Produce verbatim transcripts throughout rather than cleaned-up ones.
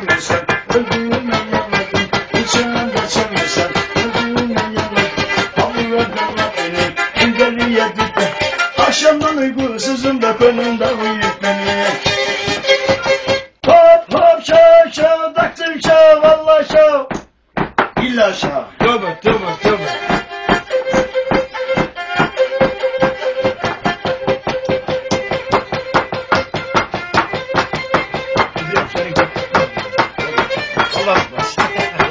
çalırsan, öldüğüme yaladım. Bıçağında çalırsan, öldüğüme yaladım. Avradana beni, gündeliye dipe. Akşamdan uykusuzum da konumda uyuyup beni. Hop hop şov şov, daktır şov, valla şov. İlla şov. Tövbe tövbe tövbe. Allah razı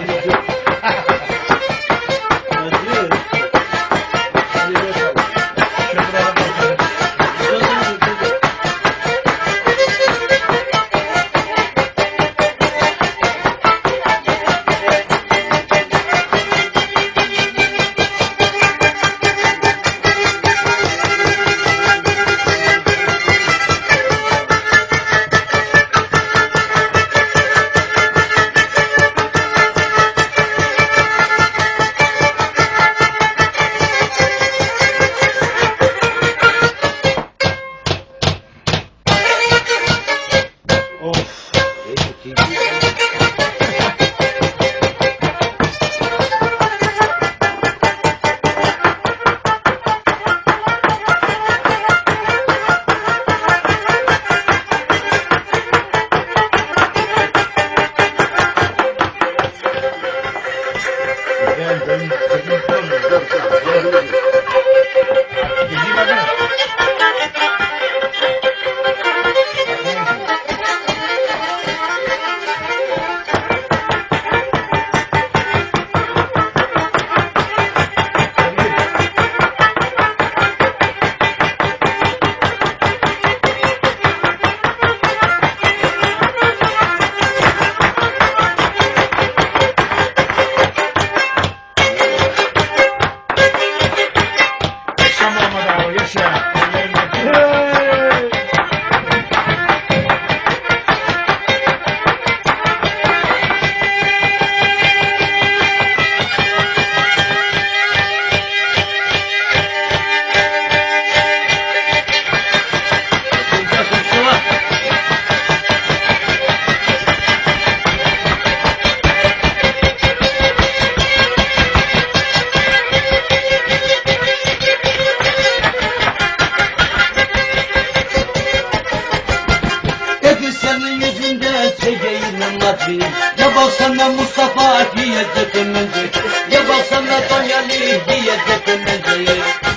Ya baksana Mustafa diye tıkınınca, ya baksana Tonyali diye tıkınınca.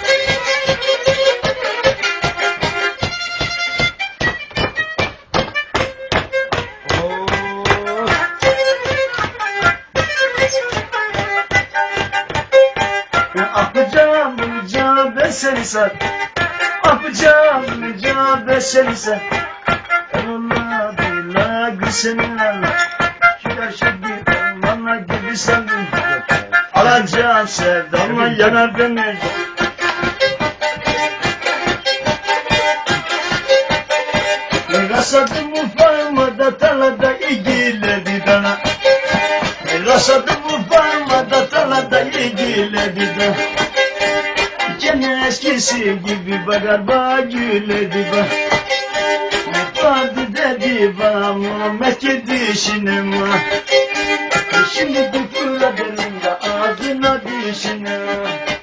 Apacağım bulacağım ben seni sen, apacağım bulacağım ben seni sen. Allah billah gülseninle. Bana gibi sandım, alacağım sevdamla yanar beni. Rasadım ufalmada talada ilgiledi bana. Rasadım ufalmada talada ilgiledi bana. Gene eskisi gibi bakar bana güledi bana. Vardı dedi bana Muhammed gidişine ma. Şimdi bu fırladığında ağzına dişine.